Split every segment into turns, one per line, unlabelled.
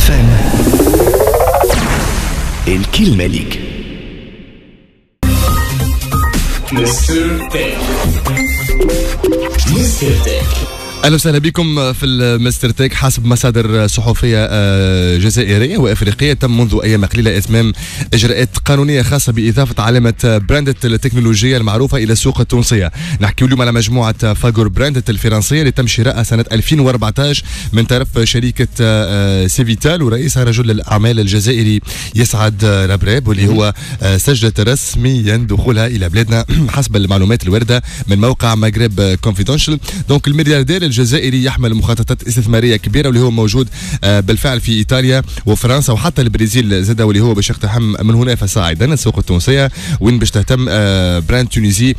FM. الكلمة ليك. مستر تك.
اهلا وسهلا بكم في المستر تيك. حسب مصادر صحفيه جزائريه وافريقيه، تم منذ ايام قليله اتمام اجراءات قانونيه خاصه باضافه علامه براندت التكنولوجيه المعروفه الى السوق التونسيه. نحكي اليوم على مجموعه فاغور براندت الفرنسيه اللي تم شرائها سنه 2014 من طرف شركه سيفيتال، ورئيسها رجل الاعمال الجزائري يسعد ربراب، واللي هو سجل رسميا دخولها الى بلادنا حسب المعلومات الوارده من موقع مغرب كونفيدنشال. دونك الملياردير الجزائري يحمل مخططات استثماريه كبيره، واللي هو موجود بالفعل في ايطاليا وفرنسا وحتى البرازيل زاد، واللي هو باش يقتحم من هنا فصاعدا السوق التونسيه، وين باش تهتم براند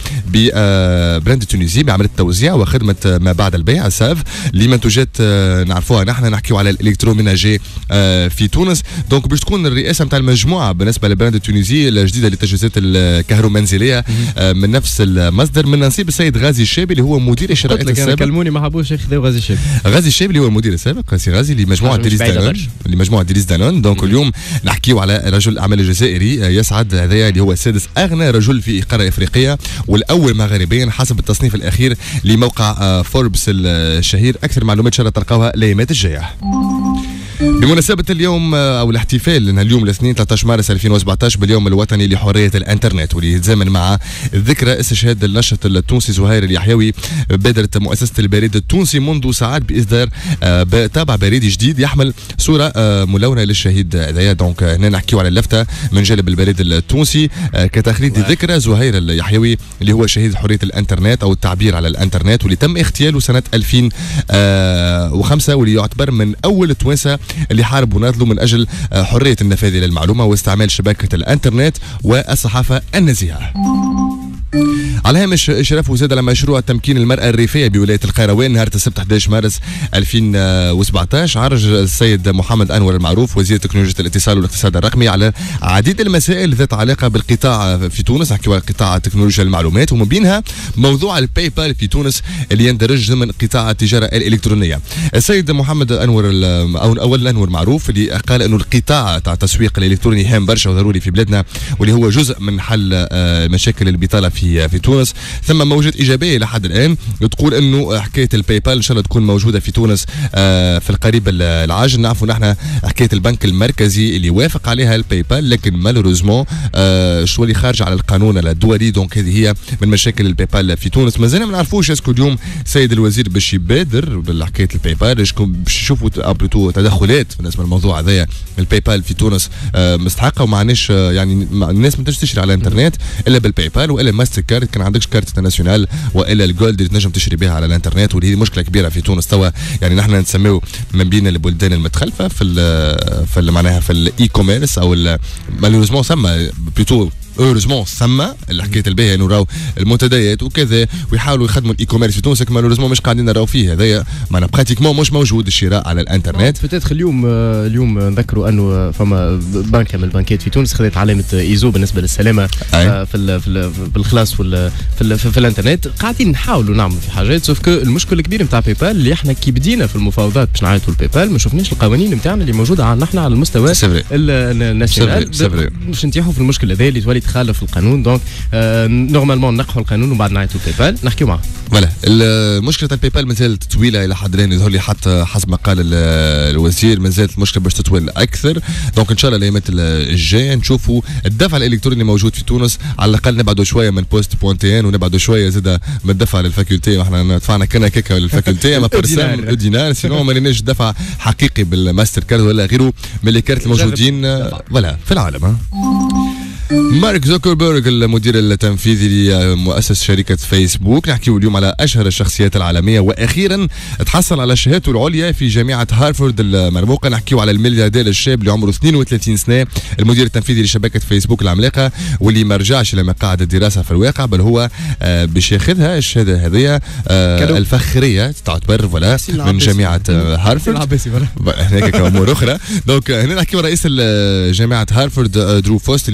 تونسي بعمل التوزيع وخدمه ما بعد البيع ساف لمنتوجات نعرفوها نحن نحكيو على الالكتروميناجي في تونس. دونك باش تكون الرئاسه نتاع المجموعه بالنسبه للبراند التونسي الجديده للتجهيزات الكهرومنزليه من نفس المصدر من نصيب السيد غازي الشابي اللي هو مدير الشركات السابق.
كلموني ما حبوش ياخذوا غازي الشابي.
غازي الشابي اللي هو المدير السابق سي غازي لمجموعه ديليز دانون. دونك اليوم نحكيو على رجل الاعمال الجزائري يسعد، هذايا اللي هو السادس اغنى رجل في قاره افريقيه والاول مغاربيا حسب التصنيف الاخير لموقع فوربس الشهير. اكثر معلومات ان شاء الله تلقاوها الايامات الجايه. بمناسبة اليوم أو الاحتفال اليوم الاثنين 13 مارس 2017 باليوم الوطني لحرية الإنترنت، واللي يتزامن مع الذكرى استشهاد الناشط التونسي زهير اليحيوي، بادرت مؤسسة البريد التونسي منذ ساعات بإصدار طابع بريدي جديد يحمل صورة ملونة للشهيد هذايا. دونك هنا نحكيو على اللفتة من جانب البريد التونسي كتخليد ذكرى زهير اليحيوي اللي هو شهيد حرية الإنترنت أو التعبير على الإنترنت، واللي تم اغتياله سنة 2005، واللي يعتبر من أول التوانسة اللي حاربوا وناضلوا من أجل حرية النفاذ للمعلومة واستعمال شبكة الإنترنت والصحافة النزيهة. على هامش إشراف وزاد على مشروع تمكين المرأة الريفية بولاية القيروان نهار السبت 11 مارس 2017، عرج السيد محمد أنور المعروف وزير تكنولوجيا الاتصال والاقتصاد الرقمي على عديد المسائل ذات علاقة بالقطاع في تونس، نحكيو على قطاع تكنولوجيا المعلومات، ومن بينها موضوع الباي بال في تونس اللي يندرج ضمن قطاع التجارة الإلكترونية. السيد محمد أنور أنور معروف اللي قال أنه القطاع تاع التسويق الإلكتروني هام برشا وضروري في بلادنا، واللي هو جزء من حل مشاكل البطالة في تونس. ثم موجود ايجابيه لحد الان تقول انه حكايه الباي بال ان شاء الله تكون موجوده في تونس في القريب العاجل. نعرفوا نحن حكايه البنك المركزي اللي وافق عليها الباي بال، لكن مالوروزمون شو اللي خارج على القانون الدولي. دونك هذه هي من مشاكل الباي بال في تونس. مازلنا ما نعرفوش اسكو اليوم سيد الوزير باش يبادر بالحكايه الباي بال، باش يشوفوا بلوتو تدخلات بالنسبه للموضوع هذايا. الباي بال في تونس مستحقه وما عندناش يعني الناس ما تنجمش تشري على الانترنت الا بالباي بال والا ماستر كارد، كان عندكش كارت ناسيونال والا الجولد اللي تنجم تشري بها على الانترنت، واللي هي مشكله كبيره في تونس توا. يعني نحن نسميو من بين البلدان المتخلفه في معناها في الاي كوميرس او مالوريزمون ثم بلوتو اوريزمون ثم حكايه البيع انه راهو المنتديات وكذا ويحاولوا يخدموا الاي كوميرس في تونس، مالوريزمون مش قاعدين نراو فيه هذايا، معناها براتيكمون مش موجود الشراء على الانترنت.
فتاتخ اليوم نذكروا انه فما بنكه من البنكات في تونس خذت علامه ايزو بالنسبه للسلامه بالخلاص في الانترنت. قاعدين نحاولوا نعملوا في حاجات، سوف كو المشكل الكبير نتاع باي بال اللي احنا كي بدينا في المفاوضات باش نعيطوا الباي بال ما شفناش القوانين نتاعنا اللي موجوده عندنا احنا على المستوى الناسيونال باش نتيحوا في المشكل هذا اللي تولي تخالف القانون. دونك نورمالمون نقحوا القانون وبعد نعيطوا الباي بال نحكيو معاه.
فوالا المشكله الباي بال مازالت طويله الى حد الان، يظهر لي حتى حسب ما قال الوزير مازالت المشكله باش تطول اكثر. دونك ان شاء الله الايامات الجايه نشوفوا الدفع الالكتروني موجود في تونس، على الاقل نبعدوا شويه من بوست بوانتين ونبعدوا شويه زاد من الدفع للفاكولتي، واحنا دفعنا كنا كيكه للفاكولتي اما برسام دينار، سينو ما لناش دفع حقيقي بالماستر كارد ولا غيره من لي كارت الموجودين ولا في العالم. مارك زوكربيرغ المدير التنفيذي لمؤسس شركة فيسبوك، نحكيه اليوم على أشهر الشخصيات العالمية، وأخيرا تحصل على شهادته العليا في جامعة هارفارد المرموقة. نحكيه على الملياردير الشاب اللي عمره 32 سنة، المدير التنفيذي لشبكة فيسبوك العملاقة، واللي ما رجعش إلى مقاعد الدراسة في الواقع، بل هو باش ياخذها الشهادة هذه الفخرية تعتبر ولا من جامعة هارفارد هناك كأمور أخرى. دونك هنا نحكيه رئيس جامعة هارفارد درو فوست اللي أوضح في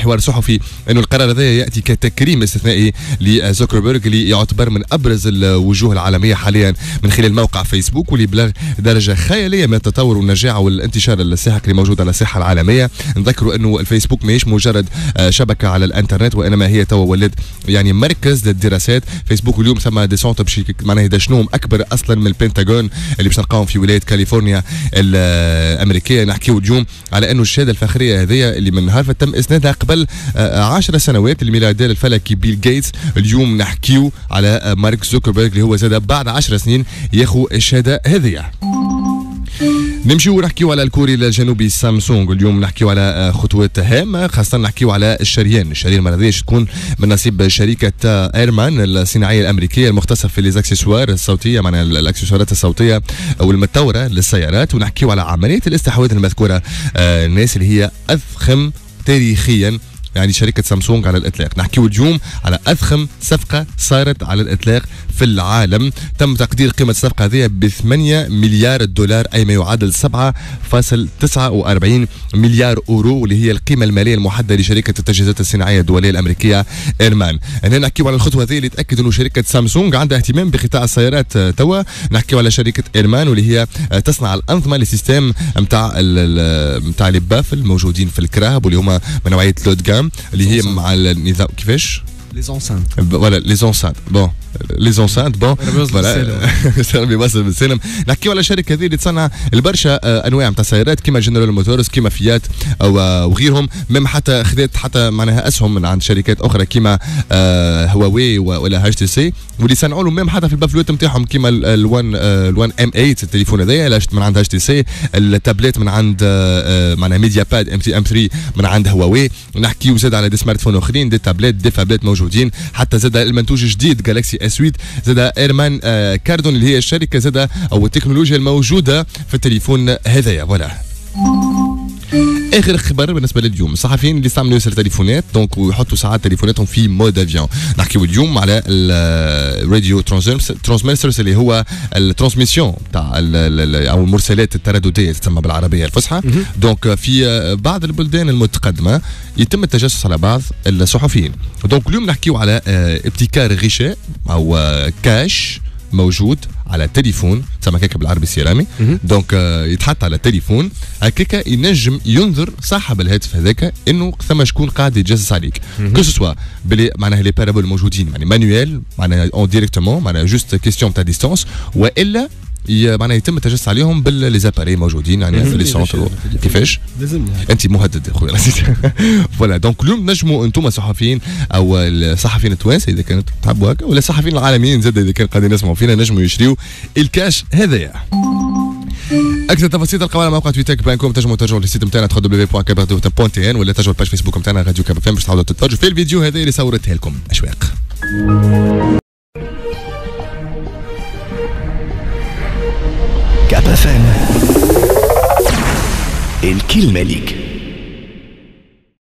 الحوار الصحفي انه القرار هذا ياتي كتكريم استثنائي لزوكربيرغ اللي يعتبر من ابرز الوجوه العالميه حاليا من خلال موقع فيسبوك، واللي بلغ درجه خياليه من التطور والنجاعه والانتشار الساحق اللي موجود على الساحه العالميه. نذكروا انه الفيسبوك ماهيش مجرد شبكه على الانترنت، وانما هي توا ولد يعني مركز للدراسات. فيسبوك اليوم ثم دي سونتر باش معناها يدشنوهم اكبر اصلا من البنتاغون اللي باش نلقاهم في ولايه كاليفورنيا الامريكيه. نحكيو اليوم على انه الشهاده الفخريه هذه اللي من هارفارد تم اسنادها قبل 10 سنوات الملياردير الفلكي بيل جيتس. اليوم نحكيو على مارك زوكربيرغ اللي هو زاد بعد 10 سنين ياخذ الشهاده هذه. نمشيو ونحكيو على الكوري الجنوبي سامسونج. اليوم نحكيو على خطوات هامه، خاصه نحكيو على الشريان المره تكون من نصيب شركه ايرمان الصناعيه الامريكيه المختصه في ليزاكسسوار الصوتيه، معناها الاكسسوارات الصوتيه والمتوره للسيارات. ونحكيو على عمليه الاستحواذ المذكوره الناس اللي هي اضخم تاريخيا يعني شركة سامسونج على الإطلاق. نحكيو اليوم على أضخم صفقة صارت على الإطلاق في العالم. تم تقدير قيمة الصفقة هذه ب$8 مليار، أي ما يعادل 7.49 مليار أورو، واللي هي القيمة المالية المحددة لشركة التجهيزات الصناعية الدولية الأمريكية إيرمان. هنا نحكيو على الخطوة هذه اللي تأكد أنه شركة سامسونج عندها اهتمام بقطاع السيارات توا. نحكيو على شركة إيرمان واللي هي تصنع الأنظمة للسيستم متاع لي بافل الموجودين في الكراهب، واللي هما من نوعية لود جام اللي هي مع النظام كيفاش
les enceintes.
Voilà, les enceintes. Bon, les enceintes. Bon, voilà. بيوصل بالسلم. نحكيو على شركة هذه اللي تصنع البرشا انواع نتاع سيارات كيما جنرال موتورز كيما فيات او وغيرهم، مم حتى خذت حتى معناها اسهم من عند شركات اخرى كيما هواوي ولا اتش تي سي، واللي صنعوا لهم مم حتى في البافلوت نتاعهم كيما ال1 ام 8 التليفون هذايا اللي من عند اتش تي سي، التابلت من عند معناها ميديا باد ام 3 من عند هواوي. نحكيو زاد على دي سمارت فون اخرين، دي تابلت دي فابلت موجودين، حتى زاد المنتوج الجديد جالكسي اس 8، زاد ايرمان كاردون اللي هي الشركه زاد او التكنولوجيا الموجوده في التليفون هذايا. فوالا اخر خبر بالنسبه لليوم، الصحفيين اللي يستعملوا ياسر تليفونات دونك ويحطوا ساعات تليفوناتهم في مود افيون. نحكيو اليوم على الراديو ترانسميترز اللي هو الترانسميسيون تاع او المرسلات التردديه تسمى بالعربيه الفصحى. دونك في بعض البلدان المتقدمه يتم التجسس على بعض الصحفيين. دونك اليوم نحكيو على ابتكار غشاء او كاش موجود على التليفون تسمى هكاك بالعربي السيرامي. دونك يتحط على التليفون هكاك ينجم ينظر صاحب الهاتف هذاك انه ثم شكون قاعد يتجسس عليك، كو سوا بلي معناها لي بارابول موجودين يعني مانويل معناها اون ديريكتومون معناها جوست كيستيون تاع ديستونس، والا معناها يتم التجسس عليهم بالليزاباري موجودين يعني في لي سونتر. كيفاش؟ لازم انت مهدد يا خويا. فوالا دونك اليوم نجموا انتم صحفيين او الصحفيين التوانسه اذا كانت تحبوا هكا، ولا الصحفيين العالميين زاد اذا كان قاعدين يسمعوا فينا نجموا يشريوا الكاش هذايا. اكثر تفاصيل تلقاوها على موقع تويتر بانكم، تنجموا ترجعوا للسيت نتاعنا www.kabardou.n ولا ترجعوا الباج فيسبوك نتاعنا راديو كاب فام باش تعاودوا تتفرجوا في الفيديو هذا اللي صورتها لكم اشواق.
كاب فام الكلمة ليك.